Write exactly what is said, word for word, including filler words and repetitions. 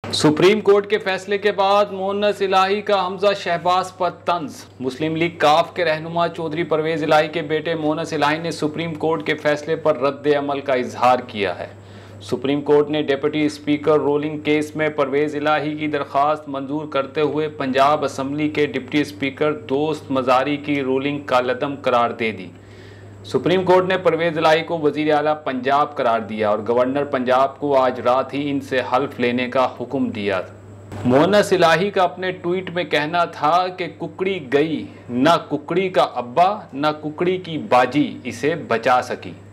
Supreme court के फैसले के बाद मोहन्नस इलाही का हमजा शहबाज पर तंज। मुस्लिम लीग काफ के रहनुमा चौधरी परवेज इलाही के बेटे मोहन्नस इलाही ने सुप्रीम कोर्ट के फैसले पर रद्द अमल का इजहार किया है। सुप्रीम कोर्ट ने डिप्टी स्पीकर रोलिंग केस में परवेज इलाही की दरख्वास्त मंजूर करते हुए पंजाब असम्बली के डिप्टी स्पीकर दोस्त मजारी की रूलिंग कालअदम करार दे दी। सुप्रीम कोर्ट ने परवेज इलाही को वजीर आला पंजाब करार दिया और गवर्नर पंजाब को आज रात ही इनसे हल्फ लेने का हुक्म दिया। मोहन्नस इलाही का अपने ट्वीट में कहना था कि कुकड़ी गई, ना कुकड़ी का अब्बा ना कुकड़ी की बाजी इसे बचा सकी।